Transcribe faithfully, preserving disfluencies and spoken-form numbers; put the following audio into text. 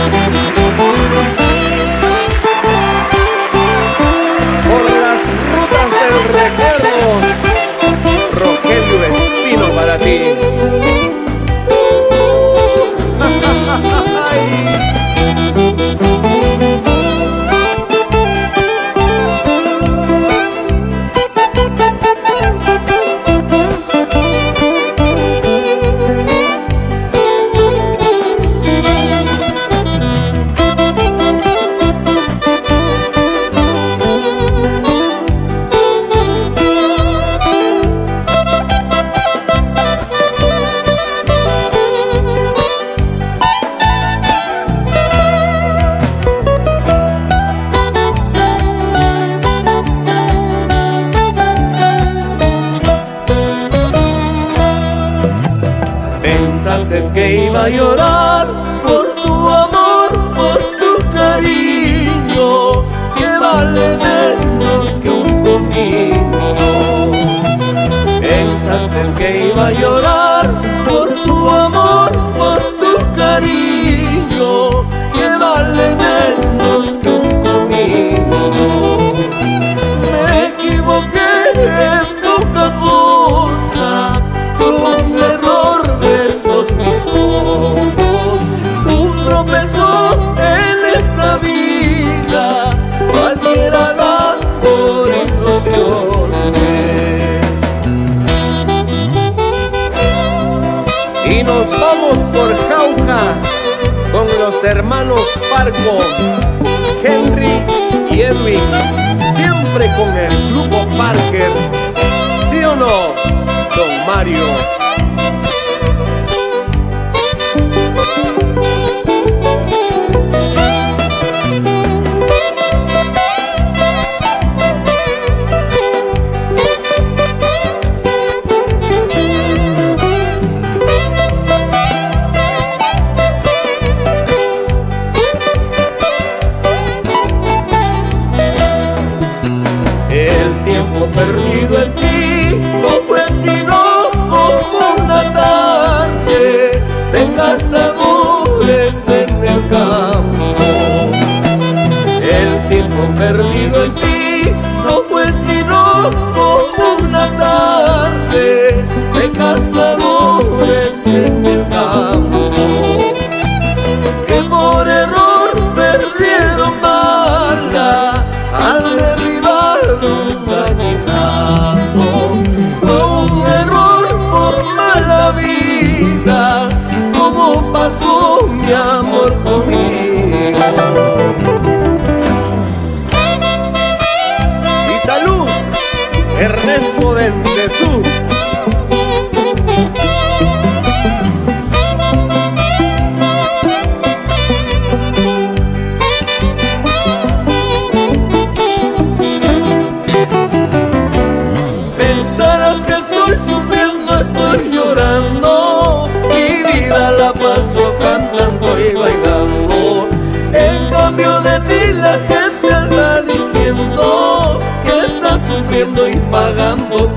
Por las rutas del recuerdo, Rogelio Espino para ti. Pensaste que iba a llorar por tu amor, por tu cariño, que vale menos que un comino. Pensaste que iba a llorar por tu amor, por tu cariño, que vale menos que un comino. Me equivoqué en poca cosa, fue un error de estos mis ojos, un tropezón en esta vida, cualquiera da por ilusiones. Y nos vamos por Jauja con los hermanos Parco, Henry y Edwin, siempre con el grupo Parkers. ¿Sí o no, don Mario? El tiempo perdido en ti no fue sino como una tarde de cazadores en el campo. El tiempo perdido en ti no fue sino como una tarde de cazadores en el campo, que por error perdieron bala al derribar un gallinazo. Fue un error por mala vida, como pasó mi amor conmigo. Y salud, Ernesto de Endezú. Pensarás que estoy sufriendo, estoy llorando, mi vida la paso cantando y bailando. En cambio de ti la gente anda diciendo que estás sufriendo y pagando